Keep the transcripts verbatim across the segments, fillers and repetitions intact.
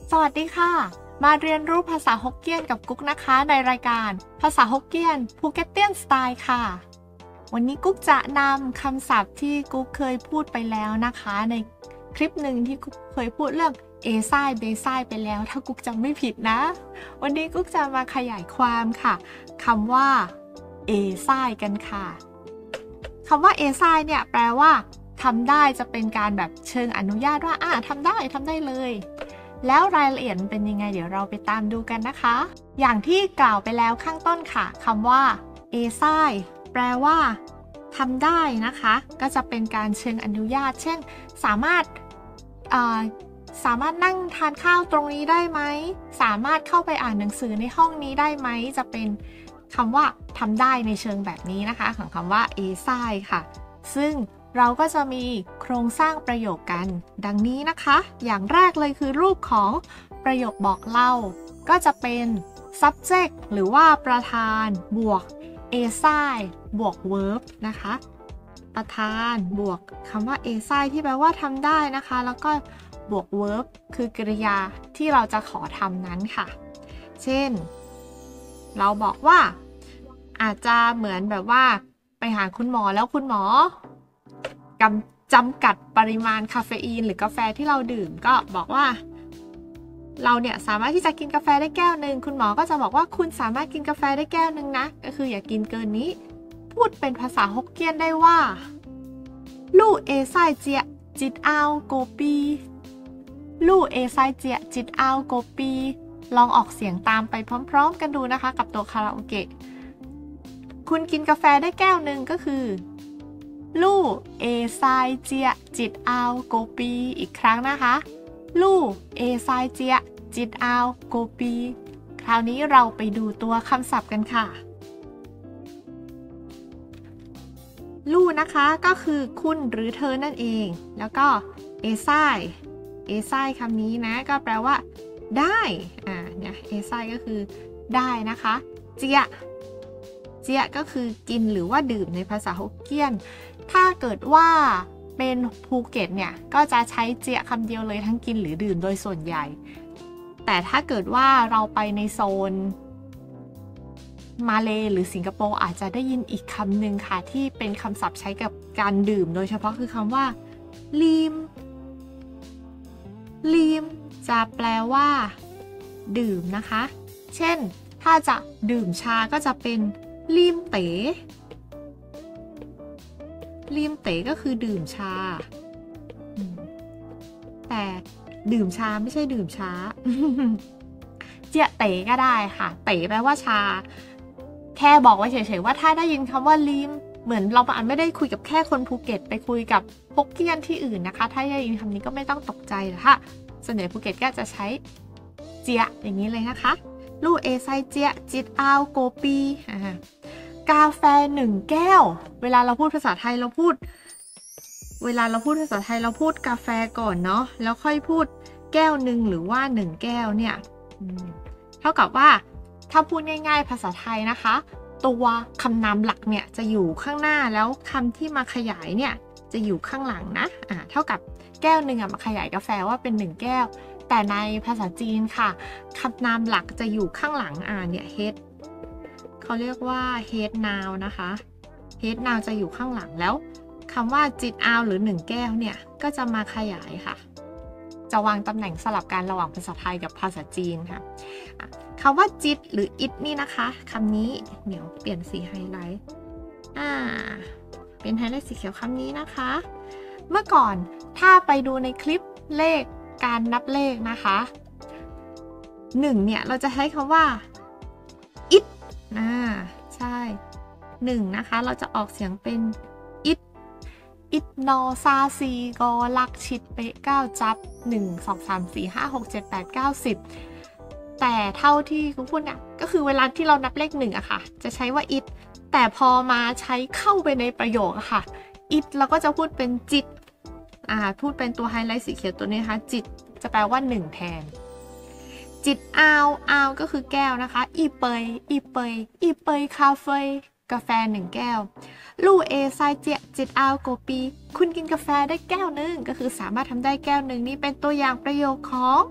สวัสดีค่ะมาเรียนรู้ภาษาฮกเกี้ยนกับกุ๊กนะคะในรายการภาษาฮกเกี้ยนภูเก็ตเตียนสไตล์ค่ะวันนี้กุ๊กจะนำคำศัพท์ที่กุ๊กเคยพูดไปแล้วนะคะในคลิปหนึ่งที่กุ๊กเคยพูดเรื่องเอไซเบไซไปแล้วถ้ากุ๊กจำไม่ผิดนะวันนี้กุ๊กจะมาขยายความค่ะคำว่าเอไซกันค่ะคำว่าเอไซเนี่ยแปลว่าทำได้จะเป็นการแบบเชิงอนุญาตว่าอ่าทำได้ทำได้เลยแล้วรายละเอียดเป็นยังไงเดี๋ยวเราไปตามดูกันนะคะอย่างที่กล่าวไปแล้วข้างต้นค่ะคำว่าเอไซแปลว่าทำได้นะคะก็จะเป็นการเชิงอนุญาตเช่นสามารถสามารถนั่งทานข้าวตรงนี้ได้ไหมสามารถเข้าไปอ่านหนังสือในห้องนี้ได้ไหมจะเป็นคำว่าทำได้ในเชิงแบบนี้นะคะของคำว่าเอไซค่ะซึ่งเราก็จะมีโครงสร้างประโยคกันดังนี้นะคะอย่างแรกเลยคือรูปของประโยคบอกเล่าก็จะเป็น subject หรือว่าประธานบวก a s i บวก verb นะคะประธานบวกคำว่า a s i ที่แปลว่าทำได้นะคะแล้วก็บวก verb คือกริยาที่เราจะขอทำนั้นค่ะเช่นเราบอกว่าอาจจะเหมือนแบบว่าไปหาคุณหมอแล้วคุณหมอจำกัดปริมาณคาเฟอีนหรือกาแฟที่เราดื่มก็บอกว่าเราเนี่ยสามารถที่จะกินกาแฟได้แก้วหนึ่งคุณหมอก็จะบอกว่าคุณสามารถกินกาแฟได้แก้วหนึ่งนะก็คืออย่ากินเกินนี้พูดเป็นภาษาฮกเกี้ยนได้ว่าลู่เอไซเจียจิตเอาโกปีลู่เอไซเจียจิตเอาโกปีลองออกเสียงตามไปพร้อมๆกันดูนะคะกับตัวคาราโอเกะคุณกินกาแฟได้แก้วหนึ่งก็คือลู่เอไซเจียจิตเอาโกปีอีกครั้งนะคะลู่เอไซเจียจิตเอาโกปีคราวนี้เราไปดูตัวคำศัพท์กันค่ะลู่นะคะก็คือคุณหรือเธอนั่นเองแล้วก็เอไซเอไซคำนี้นะก็แปลว่าได้อ่าเนี่ยเอไซก็คือได้นะคะเจียเจียก็คือกินหรือว่าดื่มในภาษาฮกเกี้ยนถ้าเกิดว่าเป็นภูเก็ตเนี่ยก็จะใช้เจียคำเดียวเลยทั้งกินหรือดื่มโดยส่วนใหญ่แต่ถ้าเกิดว่าเราไปในโซนมาเลย์หรือสิงคโปร์อาจจะได้ยินอีกคำหนึ่งค่ะที่เป็นคำศัพท์ใช้กับการดื่มโดยเฉพาะคือคำว่าลีมลีมจะแปลว่าดื่มนะคะเช่นถ้าจะดื่มชาก็จะเป็นลีมเต๋ลีมเต๋ก็คือดื่มชาแต่ดื่มชาไม่ใช่ดื่มช้าเจียเต๋ก็ได้ค่ะเต๋แปลว่าชาแค่บอกไว้เฉยๆว่าถ้าได้ยินคำว่าลีมเหมือนเราอาจไม่ได้คุยกับแค่คนภูเก็ตไปคุยกับฮกเกี้ยนที่อื่นนะคะถ้าได้ยินคำนี้ก็ไม่ต้องตกใจหรอกค่ะส่วนใหญ่ภูเก็ตก็จะใช้เจียอย่างนี้เลยนะคะลู่เอไซเจียจิตเอาโกปีกาแฟหนึ่งแก้วเวลาเราพูดภาษาไทยเราพูดเวลาเราพูดภาษาไทยเราพูดกาแฟก่อนเนาะแล้วค่อยพูดแก้วหนึ่งหรือว่าหนึ่งแก้วเนี่ยเท่ากับว่าถ้าพูดง่ายๆภาษาไทยนะคะตัวคำนามหลักเนี่ยจะอยู่ข้างหน้าแล้วคำที่มาขยายเนี่ยจะอยู่ข้างหลังนะอ่าเท่ากับแก้วหนึ่งอ่ะมาขยายกาแฟว่าเป็นหนึ่งแก้วแต่ในภาษาจีนค่ะคำนามหลักจะอยู่ข้างหลังอ่าเนี่ย headเขาเรียกว่า head noun นะคะ head noun จะอยู่ข้างหลังแล้วคำว่าจิตเอาหรือหนึ่งแก้วเนี่ยก็จะมาขยายค่ะจะวางตำแหน่งสลับกันระหว่างภาษาไทยกับภาษาจีนค่ะคำว่าจิตหรืออิดนี่นะคะคำนี้เดี๋ยวเปลี่ยนสีไฮไลท์อ่าเป็นไฮไลท์สีเขียวคำนี้นะคะเมื่อก่อนถ้าไปดูในคลิปเลขการนับเลขนะคะหนึ่งเนี่ยเราจะใช้คำว่าอิดอ่าใช่หนึ่งนะคะเราจะออกเสียงเป็นอิดอิดนอซาซีกอลักชิดเป๊ะเก้าจับหนึ่ง สอง สาม สี่ ห้า หก เจ็ด แปด เก้า สิบแต่เท่าที่คุณพูดเนี่ยก็คือเวลาที่เรานับเลขหนึ่งอะค่ะจะใช้ว่าอิดแต่พอมาใช้เข้าไปในประโยคอะค่ะอิดเราก็จะพูดเป็นจิตอ่าพูดเป็นตัวไฮไลท์สีเขียวตัวนี้นะคะจิตจะแปลว่าหนึ่งแทนจิตอาวอาวก็คือแก้วนะคะอีเปยอีเปยอีเปยคาเฟ่กาแฟหนึ่งแก้วลู่เอไซเจียจิตอาวโกปีคุณกินกาแฟได้แก้วหนึ่งก็คือสามารถทำได้แก้วหนึ่งนี่เป็นตัวอย่างประโยคของภ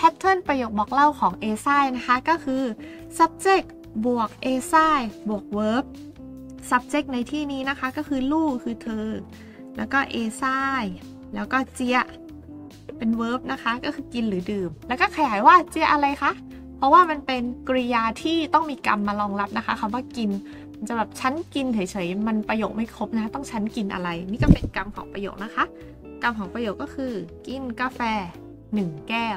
pattern ประโยคบอกเล่าของ a ไซนะคะก็คือ subject บวก a ไซบวก verb subject ในที่นี้นะคะก็คือลู่คือเธอแล้วก็ a ไซแล้วก็เจียเป็น verb นะคะก็คือกินหรือดื่มแล้วก็ขยายว่าเจียอะไรคะเพราะว่ามันเป็นกริยาที่ต้องมีกรรมมารองรับนะคะคำว่ากินมันจะแบบฉันกินเฉยๆมันประโยคไม่ครบนะต้องฉันกินอะไรนี่ก็เป็นกรรมของประโยคนะคะกรรมของประโยคก็คือกินกาแฟหนึ่งแก้ว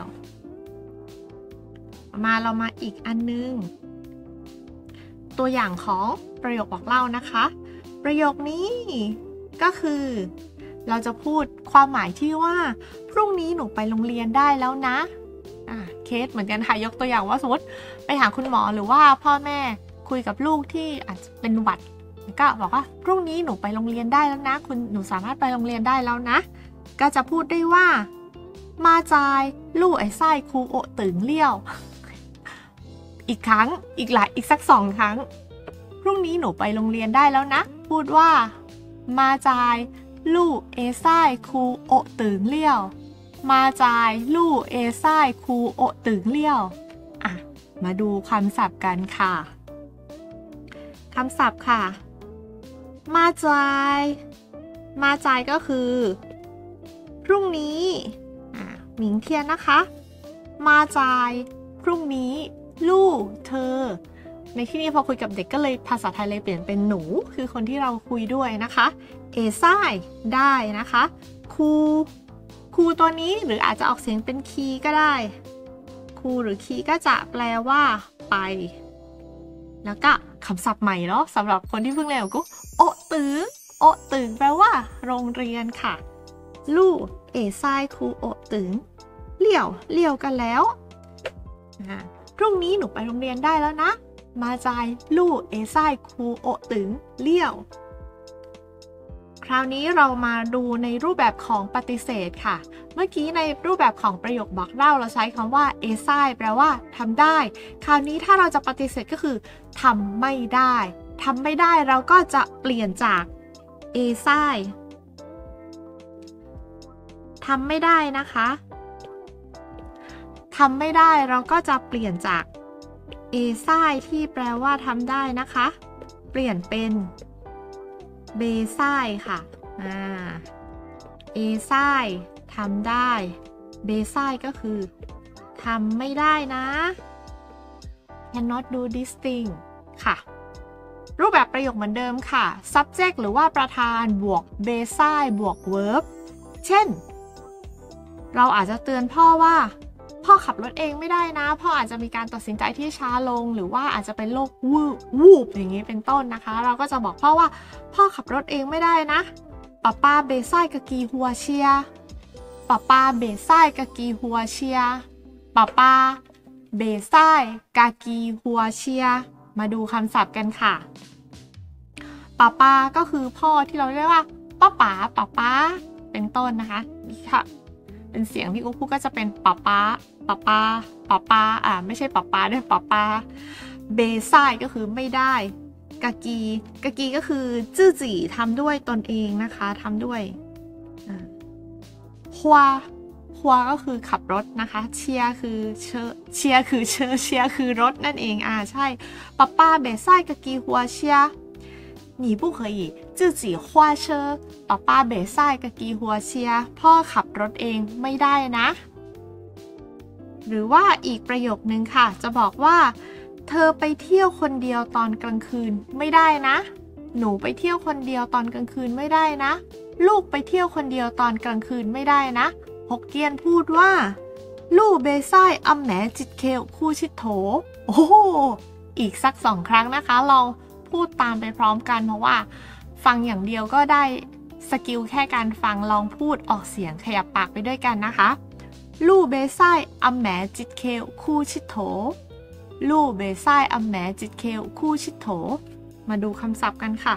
มาเรามาอีกอันนึงตัวอย่างของประโยคบอกเล่านะคะประโยคนี้ก็คือเราจะพูดความหมายที่ว่าพรุ่งนี้หนูไปโรงเรียนได้แล้วนะอ่ะเคสเหมือนกันค่ะยกตัวอย่างว่าสมมติไปหาคุณหมอหรือว่าพ่อแม่คุยกับลูกที่อาจจะเป็นหวัดก็บอกว่าพรุ่งนี้หนูไปโรงเรียนได้แล้วนะคุณหนูสามารถไปโรงเรียนได้แล้วนะก็จะพูดได้ว่ามาจายลู่ไอ้ไส้ครูโอตึงเลี้ยวอีกครั้งอีกหลายอีกสักสองครั้งพรุ่งนี้หนูไปโรงเรียนได้แล้วนะพูดว่ามาจายลู่เอไซครูโอตึงเลี้ยวมาจายลู่เอไซครูโอตึงเลี้ยวอ่ะมาดูคำศัพท์กันค่ะคำศัพท์ค่ะมาจายมาจายก็คือพรุ่งนี้อ่ะหมิงเทียนนะคะมาจายพรุ่งนี้ลู่เธอในที่นี้พอคุยกับเด็กก็เลยภาษาไทยเลยเปลี่ยนเป็นหนูคือคนที่เราคุยด้วยนะคะเอไซได้นะคะครูครูตัวนี้หรืออาจจะออกเสียงเป็นคีก็ได้ครูหรือคีก็จะแปลว่าไปแล้วก็คำศัพท์ใหม่เนาะสำหรับคนที่เพิ่งเรียนก็โอตึงโอตึงแปลว่าโรงเรียนค่ะลู่เอไซครูโอตึงเลี่ยวเลี่ยวกันแล้วพรุ่งนี้หนูไปโรงเรียนได้แล้วนะมาจายลู่เอไซครูโอตึงเลี่ยวคราวนี้เรามาดูในรูปแบบของปฏิเสธค่ะเมื่อกี้ในรูปแบบของประโยคบอกเล่าเราใช้คำว่าเอไซแปลว่าทำได้คราวนี้ถ้าเราจะปฏิเสธก็คือทำไม่ได้ทำไม่ได้เราก็จะเปลี่ยนจากเอไซทำไม่ได้นะคะทำไม่ได้เราก็จะเปลี่ยนจากเอไซที่แปลว่าทำได้นะคะเปลี่ยนเป็นเบไซค่ะอ่าเอไซทำได้เบไซก็คือทำไม่ได้นะ cannot do this thing ค่ะรูปแบบประโยคเหมือนเดิมค่ะ subject หรือว่าประธานบวกเบไซบวก verb เช่นเราอาจจะเตือนพ่อว่าพ่อขับรถเองไม่ได้นะพ่ออาจจะมีการตัดสินใจที่ช้าลงหรือว่าอาจจะเป็นโรควูบวูบอย่างนี้เป็นต้นนะคะเราก็จะบอกพ่อว่าพ่อขับรถเองไม่ได้นะป้าป้าเบไซกะกีหัวเชียป้าป้าเบไซกะกีหัวเชียป้าป้าเบไซกะกีหัวเชียมาดูคำศัพท์กันค่ะป้าป้าก็คือพ่อที่เราเรียกว่าป้าป๋าป้าป้าเป็นต้นนะคะค่ะเป็นเสียงที่กูพูดก็จะเป็นป้าป้าป้าป้าป้าป้าอ่าไม่ใช่ป้าป้าด้วยป้าป้าเบไซก็คือไม่ได้กากีกากีก็คือจื้อจีทำด้วยตนเองนะคะทำด้วยฮวาฮวาก็คือขับรถนะคะเชียคือเชเชียคือเชเชียคือรถนั่นเองอ่าใช่ป้าป้าเบไซกากีฮัวเชีย你不可以自己花车ป้าป้าเบไซกะกีหัวเชียพ่อขับรถเองไม่ได้นะหรือว่าอีกประโยคนึงค่ะจะบอกว่าเธอไปเที่ยวคนเดียวตอนกลางคืนไม่ได้นะหนูไปเที่ยวคนเดียวตอนกลางคืนไม่ได้นะลูกไปเที่ยวคนเดียวตอนกลางคืนไม่ได้นะฮกเกี้ยนพูดว่าลู่เบไซอัมแหมจิตเคลคู่ชิดโถโอ้อีกสักสองครั้งนะคะลองพูดตามไปพร้อมกันเพราะว่าฟังอย่างเดียวก็ได้สกิลแค่การฟังลองพูดออกเสียงขยับปากไปด้วยกันนะคะลู่เบไซอัมแหมจิตเคลคู่ชิดโถลู่เบไซอัมแหมจิตเคลคู่ชิดโถมาดูคำศัพท์กันค่ะ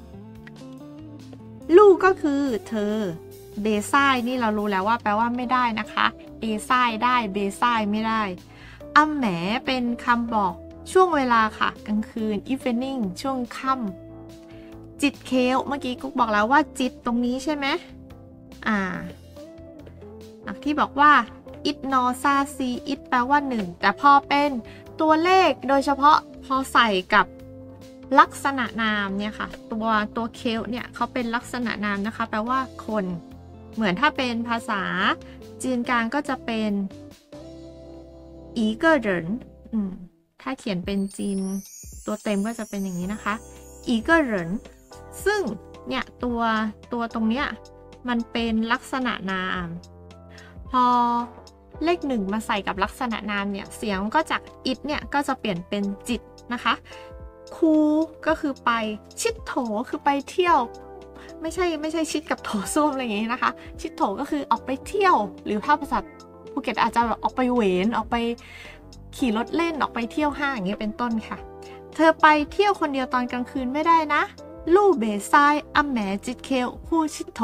ลู่ก็คือเธอเบไซนี่เรารู้แล้วว่าแปลว่าไม่ได้นะคะเอไซได้เบไซไม่ได้อัมแหมเป็นคำบอกช่วงเวลาค่ะกลางคืน evening ช่วงค่ำจิตเคลเมื่อกี้กุ๊กบอกแล้วว่าจิตตรงนี้ใช่ไหมอ่าที่บอกว่าอิดนอซาซีอิดแปลว่าหนึ่งแต่พอเป็นตัวเลขโดยเฉพาะพอใส่กับลักษณะนามเนี่ยค่ะตัวตัวเคลเนี่ยเขาเป็นลักษณะนามนะคะแปลว่าคนเหมือนถ้าเป็นภาษาจีนกลางก็จะเป็นอีเกอร์เรินถ้าเขียนเป็นจีนตัวเต็มก็จะเป็นอย่างนี้นะคะอีเกอร์เรินซึ่งเนี่ยตัวตัวตรงเนี้ยมันเป็นลักษณะนามพอเลขหนึ่งมาใส่กับลักษณะนามเนี่ยเสียงก็จากอิดเนี่ยก็จะเปลี่ยนเป็นจิตนะคะคูก็คือไปชิดโถคือไปเที่ยวไม่ใช่ไม่ใช่ชิดกับโถส้วมอะไรอย่างนี้นะคะชิดโถก็คือออกไปเที่ยวหรือภาพภาษาภูเก็ตอาจจะออกไปเหวนออกไปขี่รถเล่นออกไปเที่ยวห้างอย่างเงี้ยเป็นต้นค่ะเธอไปเที่ยวคนเดียวตอนกลางคืนไม่ได้นะลู่เบซายอัมแหมจิตเคลคู่ชิดโถ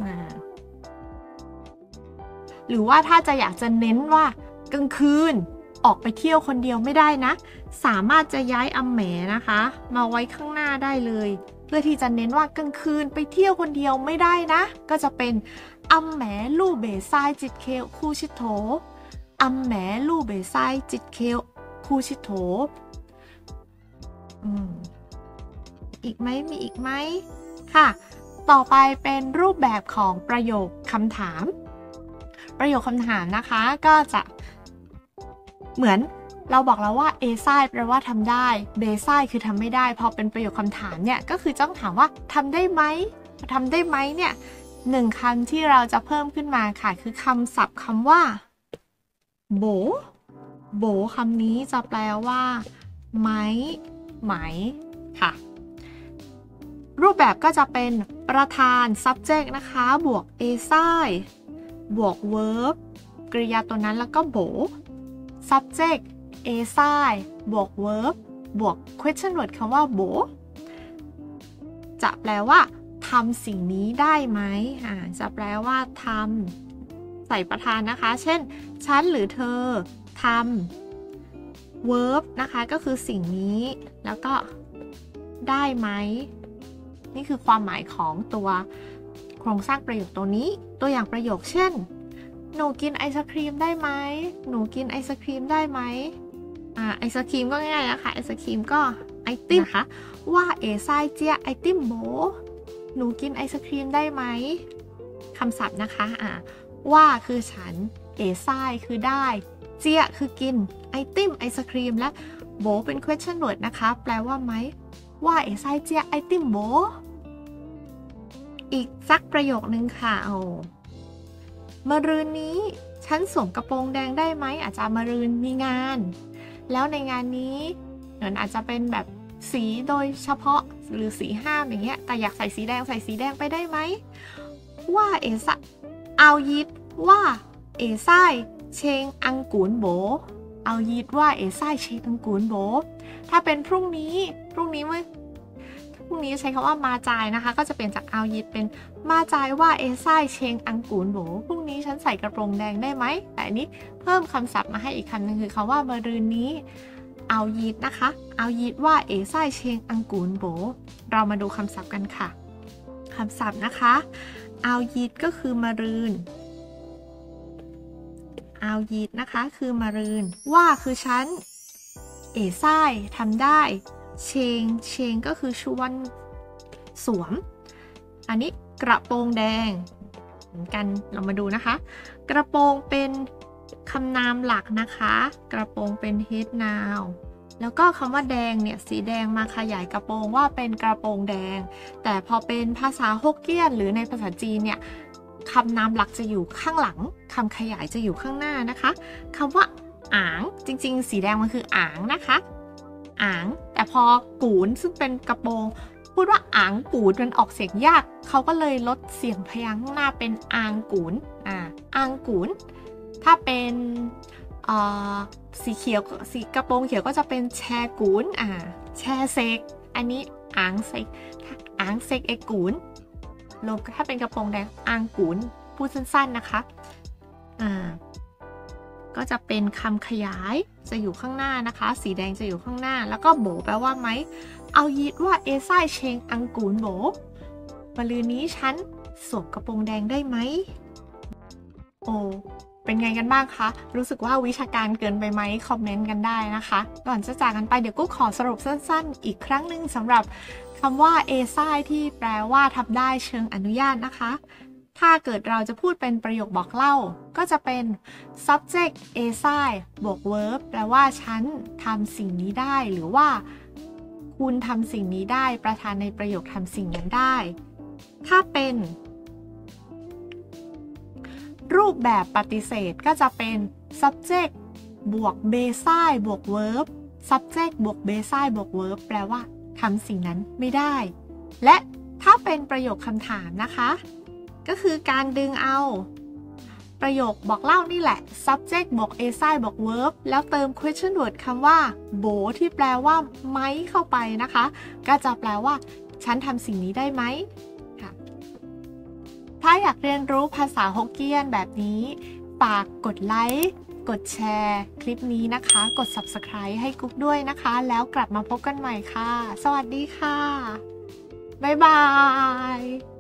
หรือว่าถ้าจะอยากจะเน้นว่ากลางคืนออกไปเที่ยวคนเดียวไม่ได้นะสามารถจะย้ายอัมแหมนะคะมาไว้ข้างหน้าได้เลยเพื่อที่จะเน้นว่ากลางคืนไปเที่ยวคนเดียวไม่ได้นะก็จะเป็นอัมแหมลู่เบซายจิตเคลคู่ชิดโถอัมแหมลู่เบซายจิตเคลคู่ชิดโถอืมอีกไหมมีอีกไหมค่ะต่อไปเป็นรูปแบบของประโยคคำถามประโยคคำถามนะคะก็จะเหมือนเราบอกแล้วว่า A ไซแปลว่าทำได้ B ไซคือทำไม่ได้พอเป็นประโยคคำถามเนี่ยก็คือต้องถามว่าทำได้ไหมทำได้ไหมเนี่ยหนึ่งคำที่เราจะเพิ่มขึ้นมาค่ะคือคำศัพท์คำว่าโบโบคำนี้จะแปลว่าไหมไหมค่ะรูปแบบก็จะเป็นประธาน subject นะคะบวก a ไซบวก verb กริยาตัวนั้นแล้วก็โบ subject a ไซบวก verb บวก question word คำว่าโบจะแปลว่าทำสิ่งนี้ได้ไหมอ่าจะแปลว่าทำใส่ประธานนะคะเช่นฉันหรือเธอทำ verb นะคะก็คือสิ่งนี้แล้วก็ได้ไหมนี่คือความหมายของตัวโครงสร้างประโยคตัวนี้ตัวอย่างประโยคเช่นหนูกินไอศครีมได้ไหมหนูกินไอศครีมได้ไหมอ่าไอศครีมก็ง่ายๆนะคะไอศครีมก็ไอติมนะคะว่าเอไซเจียไอติมโบหนูกินไอศครีมได้ไหมคำศัพท์นะคะอ่าว่าคือฉันเอไซคือได้เจียคือกินไอติมไอศครีมและโบเป็น question word นะคะแปลว่าไหมว่าเอไซเจียไอติมโบอีกสักประโยคนึงค่ะโอ้มะรืนนี้ฉันสวมกระโปรงแดงได้ไหมอาจจะมะรืนมีงานแล้วในงานนี้เหมือนอาจจะเป็นแบบสีโดยเฉพาะหรือสีห้ามอย่างเงี้ยแต่อยากใส่สีแดงใส่สีแดงไปได้ไหมว่าเอซเอายิดว่าเอไซเชงอังกูนโบเอายิดว่าเอไซเชงอังกูนโบถ้าเป็นพรุ่งนี้พรุ่งนี้เมื่อพรุ่งนี้ใช้คำว่ามาจายนะคะก็จะเปลี่ยนจากเอายิดเป็นมาจายว่าเอไซเชงอังกูนโบพรุ่งนี้ฉันใส่กระโปรงแดงได้ไหมแต่อันนี้เพิ่มคำศัพท์มาให้อีกคำหนึ่งคือคำว่ามะรืนนี้เอายีดนะคะเอายีดว่าเอไซเชงอังกูนโบเรามาดูคำศัพท์กันค่ะคำศัพท์นะคะเอายีดก็คือมะรืนเอายีดนะคะคือมะรืนว่าคือฉันเอไซทำได้เชงเชงก็คือชวนสวมอันนี้กระโปรงแดงเหมือนกันเรามาดูนะคะกระโปรงเป็นคำนามหลักนะคะกระโปรงเป็น head noun แล้วก็คำว่าแดงเนี่ยสีแดงมาขยายกระโปรงว่าเป็นกระโปรงแดงแต่พอเป็นภาษาฮกเกี้ยนหรือในภาษาจีนเนี่ยคำนามหลักจะอยู่ข้างหลังคำขยายจะอยู่ข้างหน้านะคะคำว่าอ่างจริงๆสีแดงมันคืออ่างนะคะอ่างแต่พอกูนซึ่งเป็นกระโปรงพูดว่าอ่างกูนมันออกเสียงยากเขาก็เลยลดเสียงพยางค์ข้างหน้าเป็นอ่างกูนอ่าอ่างกูนถ้าเป็นสีเขียวสีกระโปรงเขียวก็จะเป็นแชกูนอ่าแชเซกอันนี้อ่างเซกอ่างเซกเอกูนลงถ้าเป็นกระโปรงแดงอ่างกูนพูดสั้นๆนะคะอ่าก็จะเป็นคำขยายจะอยู่ข้างหน้านะคะสีแดงจะอยู่ข้างหน้าแล้วก็โบแปลว่าไหมเอายีดว่าเอไซเชงอังกูนโบมะรืนนี้ฉันสวมกระโปรงแดงได้ไหมโอเป็นไงกันบ้างคะรู้สึกว่าวิชาการเกินไปไหมคอมเมนต์กันได้นะคะก่อนจะจากกันไปเดี๋ยวกุ๊กขอสรุปสั้นๆอีกครั้งหนึ่งสำหรับคำว่า เอ ไซ ที่แปลว่าทำได้เชิงอนุญาตนะคะถ้าเกิดเราจะพูดเป็นประโยคบอกเล่าก็จะเป็น subject เอ ไซ บวก verb แปลว่าฉันทำสิ่งนี้ได้หรือว่าคุณทำสิ่งนี้ได้ประธานในประโยคทำสิ่งนั้นได้ถ้าเป็นรูปแบบปฏิเสธก็จะเป็น subject บวก basi บวก verb subject บวก basi บวก verb แปลว่าทำสิ่งนั้นไม่ได้และถ้าเป็นประโยคคำถามนะคะก็คือการดึงเอาประโยคบอกเล่านี่แหละ subject บวก asi บวก verb แล้วเติม question word คำว่าโบที่แปลว่าไหมเข้าไปนะคะก็จะแปลว่าฉันทำสิ่งนี้ได้ไหมค่ะถ้าอยากเรียนรู้ภาษาฮกเกี้ยนแบบนี้ฝากกดไลค์กดแชร์คลิปนี้นะคะกด subscribe ให้กุ๊กด้วยนะคะแล้วกลับมาพบกันใหม่ค่ะสวัสดีค่ะบ๊ายบาย